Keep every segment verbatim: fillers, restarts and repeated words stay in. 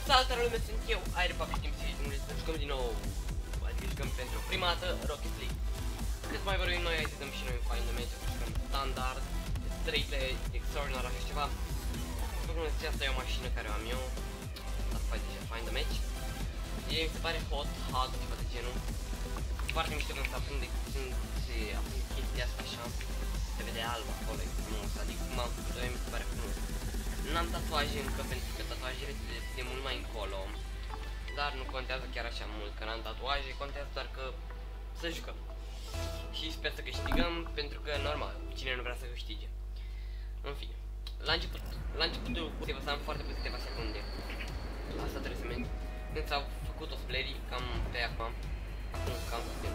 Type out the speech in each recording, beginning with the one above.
Salutare lume, sunt eu, Airpapi Team și ne jucăm din nou, adică jucăm pentru prima dată Rocket League. Cât mai vorbim noi, hai să dăm și noi un Find the Match, jucăm standard, trei player, extraordinar, așa ceva. După cum zice, asta e o mașină care o am eu, asta face deja Find the Match. E, mi se pare hot, hot, ceva de genul. Foarte mișto când se aprinde, când se aprinde chestia asta așa, se vede alb acolo, e frumos, adică cum am făcut-o, mi se pare frumos. N-am tatuaje încă pentru că tatuajele se de mult mai încolo, dar nu contează chiar așa mult că n-am tatuaje, contează doar că să jucăm. Și sper să câștigăm, pentru că normal, cine nu vrea să câștige. În fine, la început, la începutul cursei vă să am foarte pe câteva secunde. Asta trebuie să merg. Când s-au făcut cosplayerii, cam pe acum, acum cam puțin,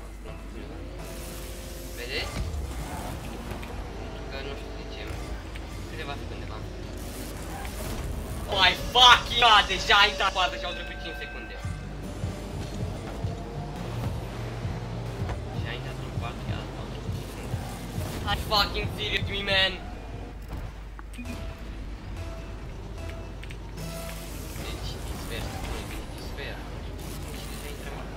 vedeți? Că nu știu de ce, câteva secunde v-am. My fucking god, deja a intrat poartă și au trecut cinci secunde. Și a intrat în poartă și au trecut cinci secunde. Are fucking serious with me, man. Deci, sper, deci sper. Și deja intră în poartă.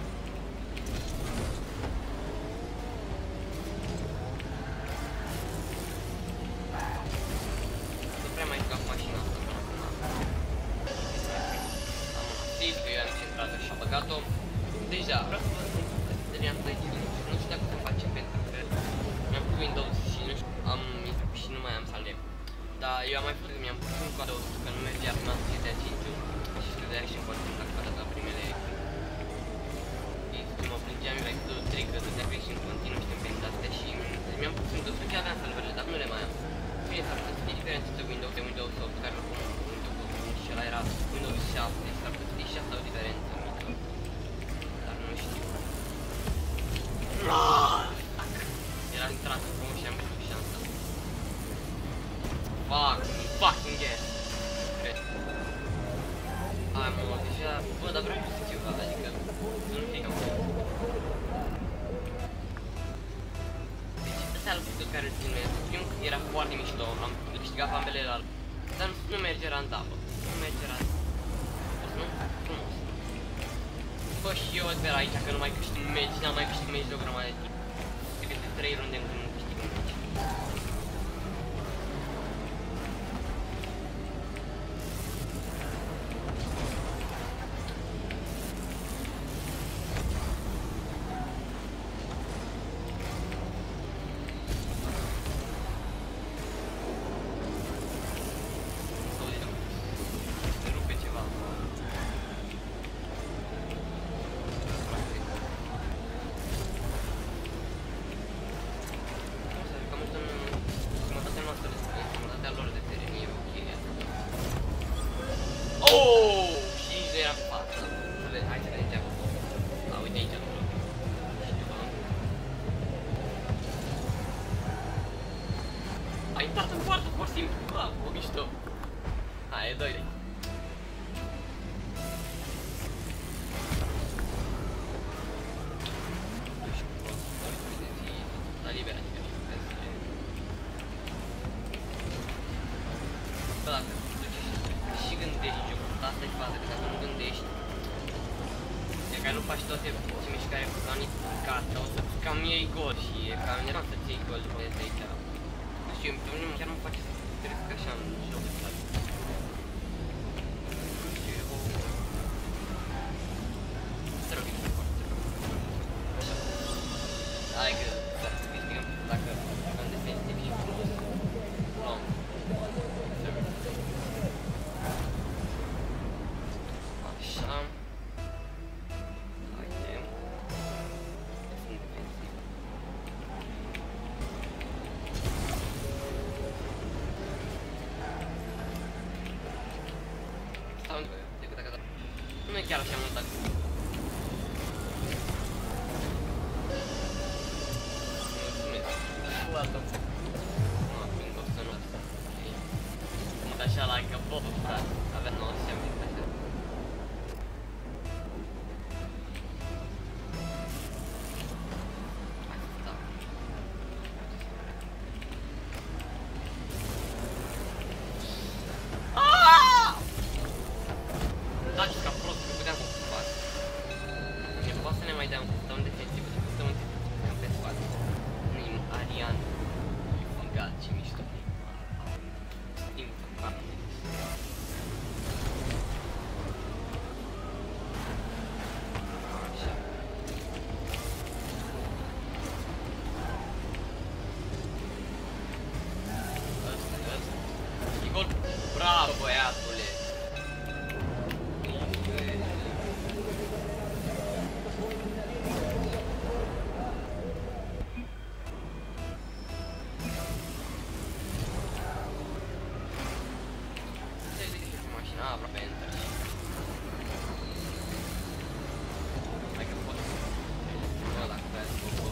Nu prea mai jucat cu mașina asta. Că eu am centrat și am băgat-o. Deja, vreau să vă spun că terminam de aici, nu știu dacă se face pentru că mi-am pus Windows și nu știu, am și nu mai am salve. Dar eu am mai făcut că mi-am pus un cod că nu mergea până la G T A cinci și scădea și în continuu dacă a dat primele. Și mă plângeam, eu like, două, trei că dădea și în continuu și în astea și mi-am pus Windows că aveam salvele, dar nu le mai am. Bine, s-ar putea să fie diferență între Windows de Windows opt, care oricum Windows și ăla era Windows șapte, s-ar putea să fie și asta o diferență mică. Dar nu știu. Era intrat în frumos și am văzut șansa. Fuck, fucking yes. Cred. Hai mă, deja, bă, dar vreau să știu, adică să nu fie cam bun. Deci, ăsta lucrul care îl ținuiesc, primul că era foarte mișto, am câștigat ambele la dar nu merge randabă, nu merge randabă. Nu? Frumos. Bă, și eu sper aici că nu mai câștig meci, n-am mai câștig meci de o grămadă de timp. Cred că de trei runde încă nu câștig un meci. Oh! Și era în față. Să vedem, hai să vedem ce a făcut. A, uite aici acolo. A intrat în poartă, pur și simplu. Bă, o mișto. Hai, e doi. Da, liber, adică. Bă, dacă și gândești jocul, asta e faza, că dacă nu gândești, e că nu faci toate ce mișcare planificate, o să cam iei gol și e cam nervos să-ți iei gol după de aici. Nu știu, pe mine chiar nu face să trăiesc așa în joc de stat. Nu știu, e o... Să rog, e foarte rău. Așa. Hai că, să câștigăm, dacă jucăm defensiv și frumos. Luăm. Așa. Haide. Sunt defensiv. Stau încă decât dacă da. Nu e chiar așa mult dacă. Mulțumesc. Cu altă. Nu, prin costă nu asta. Mă dă așa la că botul, frate. Avea nouăzeci și șapte. Dați ca prost, că puteam să fac. Ne poate să ne mai dea un stăm defensivă, să stăm în pe spate. Nim, Arian. God, ce mișto. Stim cu capul. Așa. Ăsta, ăsta. E gol. Bravo, băiatule. Ah, aproape enter. Hai că pot. Nu, dacă vreau să pot.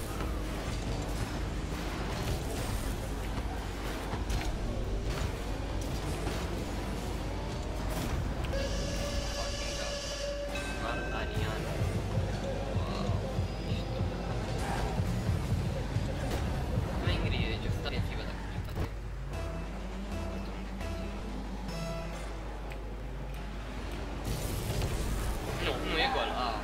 Fucking god. Mar Arian. Wow. Mișto. Mai îngrie, deci o sta defensivă dacă plecate. Nu, nu e gol, a.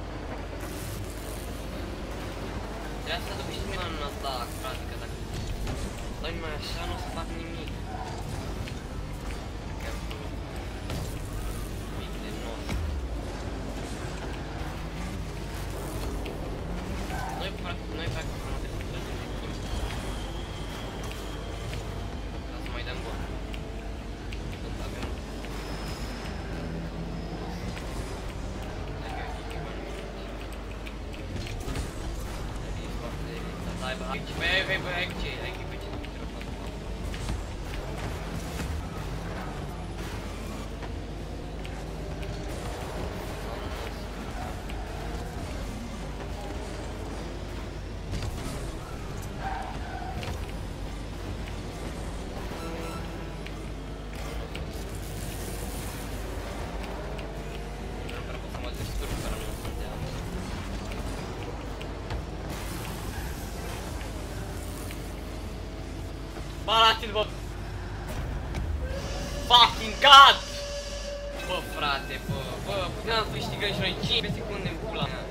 Trebuia să duc și mine în atac, frate, că dacă dai numai așa nu o să fac nimic. Că mic de nos. Noi practic, noi practic nu de controlăm de timp. Ca să mai dăm gol. Tot avem. Vai, vai, vai, vai, aici, aici, aici, Balați-l, bă! Fucking god! Bă, frate, bă, bă, puteam să câștigăm și noi cinci secunde în pula mea.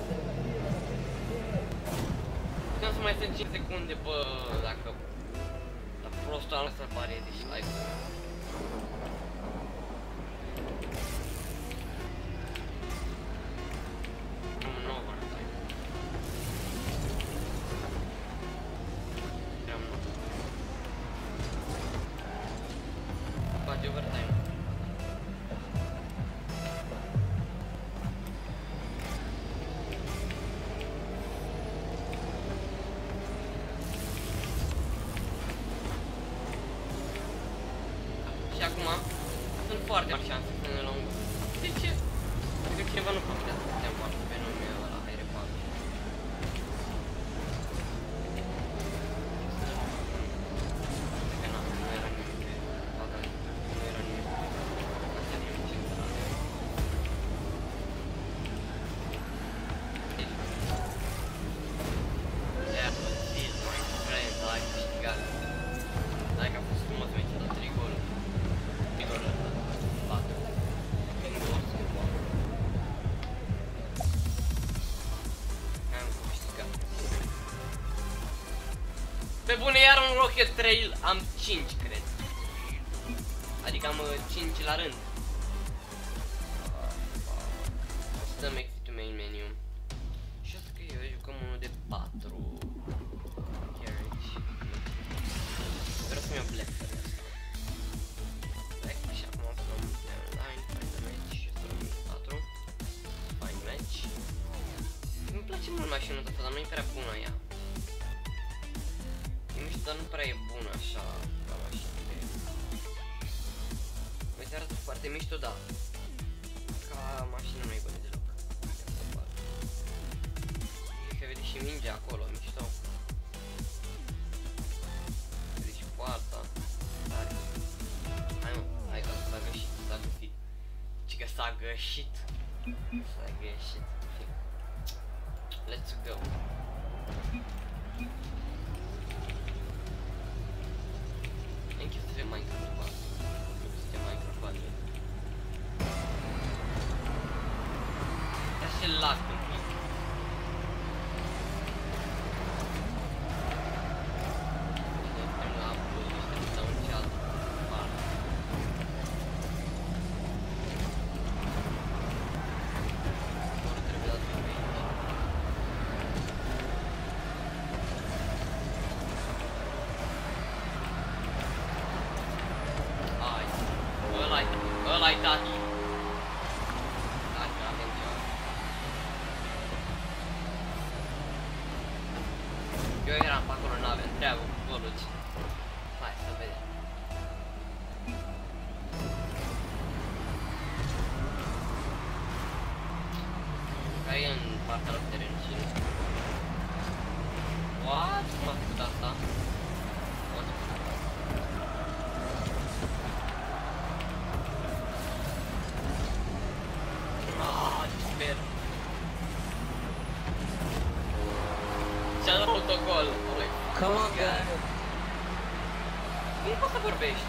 Puteam să mai stăm cinci secunde, bă, dacă... La prostul ăla să pare, deci, hai bă. Nu, nu, bă. Bate overtime. Și acum sunt foarte mari șanse să ne luăm. De ce? Cred că cineva nu putea să putea moarte pe nume ăla, hai repar. Pe bune, iar un Rocket Trail am cinci, cred. Adică am cinci la rând. O să dăm exit to main menu. Și o să că eu jucăm unul de patru. Carriage. Vreau să-mi iau Black Fairy asta. Black, și acum o să luăm line, find the match, și o să luăm patru. Find match. Îmi place mult mașinul ăsta, dar nu e prea bună ea. Dar nu prea e bună așa ca mașină. Uite, arată foarte mișto, da. Ca mașină nu e bună deloc. E că vede și minge acolo, mișto. Vede și poarta. Tare. Hai mă, hai că s-a găsit, s-a găsit. Ci că s-a găsit. S-a găsit. Let's go. Minecraft, Minecraft, Minecraft. lag un pic. Ăla-i tati. Tati, avem ceva. Eu eram pe acolo, n-aveam treabă cu goluți. Hai să vedem. Care e în partea lor teren și... What? Cum a făcut asta? What? Ce-a dat autogol? Come on, guys! Cum poți să vorbești?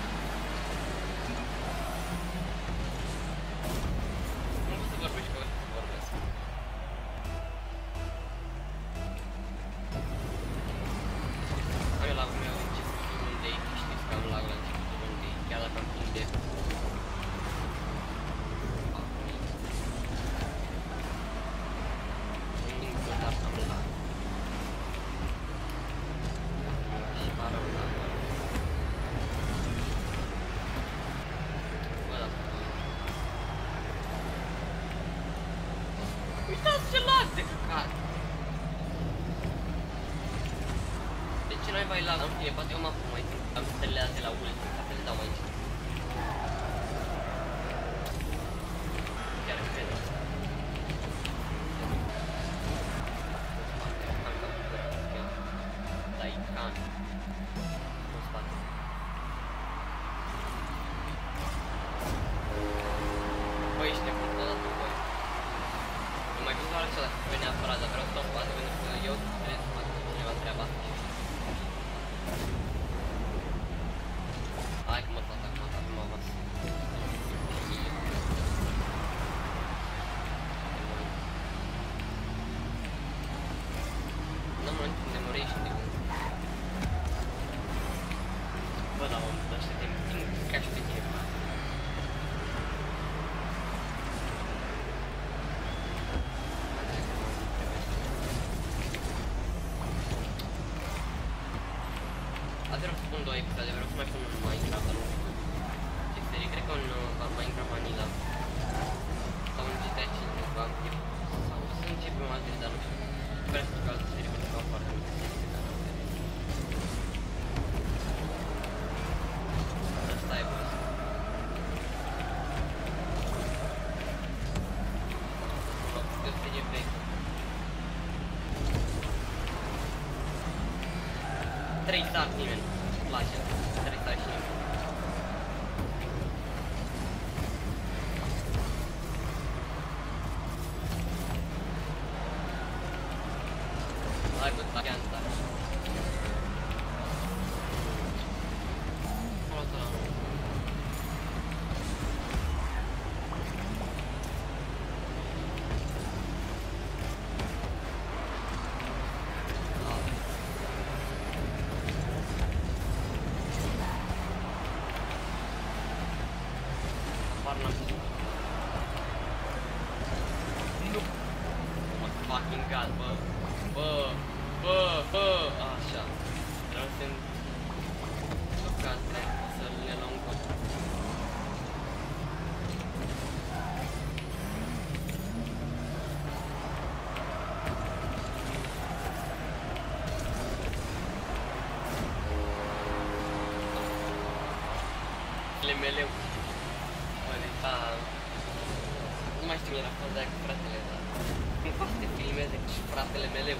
Nu poți să vorbești că să vorbesc. Am eu lagul meu la începutul rundei, știți că am lag la începutul rundei, chiar dacă am prinde. Uitați ce lag de căcat! De ce n-ai mai lag? Am bine, poate eu m-am făcut mai timp. Am stările astea la ultim, ca să le dau aici. Chiar cred. Da, e can. Nu spate. Băi, ești nebun, n-a dat voi. Mai bine doar așa dacă vrei neapărat, dar vreau să dau spate pentru că eu trebuie să fac cineva treaba asta. Hai că mă tot acum, acum avans. N-am mă de murești de gând. Bă, da, om, dar să te împing ca și pe tine. Vreau să pun două episoade, vreau să mai pun un Minecraft, dar nu știu ce serie, cred că un uh, Minecraft Vanilla sau un G T A cinci Vampir sau să începem altele, dar nu știu, vreau să fac altă serie pentru că am foarte multe serii pe canal. Asta e bun. E o serie veche. Trei star nimeni, îmi place, trei star și nimeni. Hai cu tachean star. Nu! Oh my fucking god, bă! Bă! Bă! Bă! Așa! Vreau să-mi blocat să le luăm gol. Lemeleu. Bă, nu mai știu, era faza aia cu fratele, dar cum faci să te filmeze cu fratele meleu?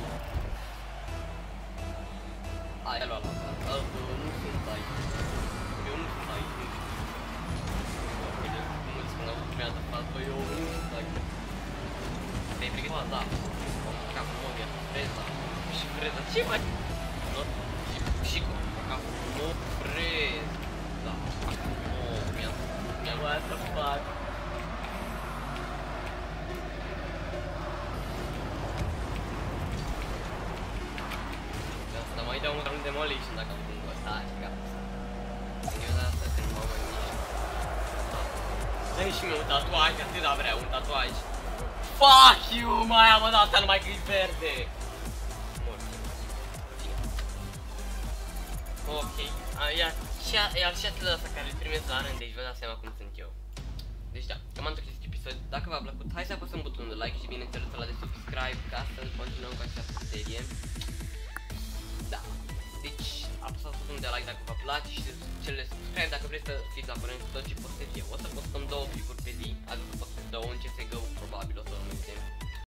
Ai, a luat la asta, nu sunt aici. Eu nu sunt aici, nu știu. Cum îți spune urmează față, bă, eu nu sunt aici. Te-ai pregătit? Bă, da. Capul meu mi-a freza. Și freza, ce mai? Și cu capul meu freza. Da, oh, mi-a mi-a luat să fac. dă un round demolition dacă am făcut ăsta, și gata. Eu de asta când mă mai mișc. Dă-mi și mie un tatuaj, atât da vreau un tatuaj. Fuck you, mai am dat asta numai că e verde. Ok, iar și ăsta care îl primesc la rând, deci vă dați seama cum sunt eu. Deci da, cam am tot acest episod. Dacă v-a plăcut, hai să apăsăm butonul de like și bineînțeles ăla de subscribe ca să continuăm cu această serie. Da, deci apăsați butonul de like dacă vă place și cel de subscribe dacă vreți să fiți la curent cu tot ce postez eu. O să postăm două clipuri pe zi, adică postez două în C S G O, probabil o să urmeze.